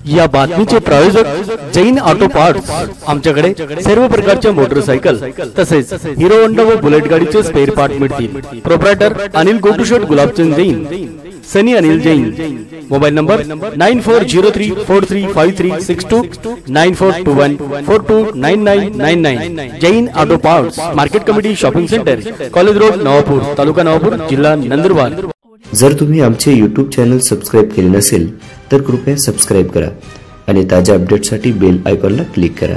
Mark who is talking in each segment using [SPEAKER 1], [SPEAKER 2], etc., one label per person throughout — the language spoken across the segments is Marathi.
[SPEAKER 1] या बातमीचे प्रायोजक जैन ऑटो पार्ट्स। आमच्याकडे सर्व प्रकारच्या मोटरसायकल तसेच हिरो होंडा व बुलेट गाडीचे स्पेअर पार्ट मिळतील। Proprietor Anil Gotusheth Gulabchand Jain, Sunny Anil Jain. Mobile number 9403435362 9421429999। Jain auto parts, market committee, shopping centre, college road, Navapur, taluka Navapur, जिल्हा नंदुरबार।
[SPEAKER 2] जर तुम्ही आमचे YouTube चॅनल सबस्क्राइब केले नसेल तर कृपया सबस्क्राइब करा आणि ताज्या अपडेट्ससाठी बेल आयकॉनला क्लिक करा।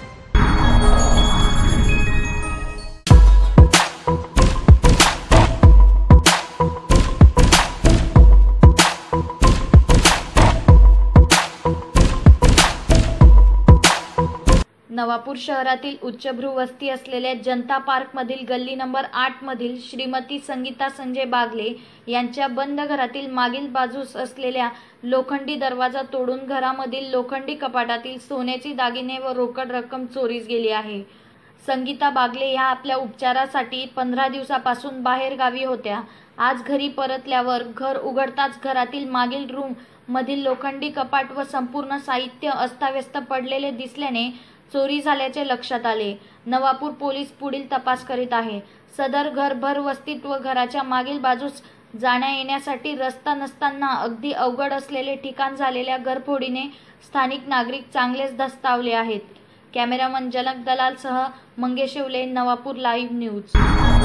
[SPEAKER 3] नवापूर शहरातील उच्चभ्रू वस्ती असलेल्या जनता पार्क मधील गल्ली नंबर 8 मधील श्रीमती संगीता संजय बागले यांच्या बंद घरातील मागील बाजूस असलेल्या लोखंडी दरवाजा तोडून घरामधील लोखंडी कपाटातील सोन्याची दागिने व रोकड रक्कम चोरीस गेली आहे। संगीता बागले ह्या आपल्या उपचारासाठी 15 दिवसापासून बाहेर गावी होत्या। आज घरी परतल्यावर घर उघडताच घरातील मागील रूम मधील लोखंडी कपाट व संपूर्ण साहित्य अस्ताव्यस्त पडलेले दिसल्याने चोरी झाल्याचे लक्षात आले। नवापूर पोलीस पुढील तपास करीत आहे। सदर घर भर वस्तीत व घराच्या मागील बाजूस जाण्या येण्यासाठी रस्ता नसताना अगदी अवघड असलेले ठिकाण झालेल्या घरफोडीने स्थानिक नागरिक चांगलेच धास्तावले आहेत। कॅमेरामन जनक दलाल सह मंगेश येवले, नवापूर लाईव्ह न्यूज।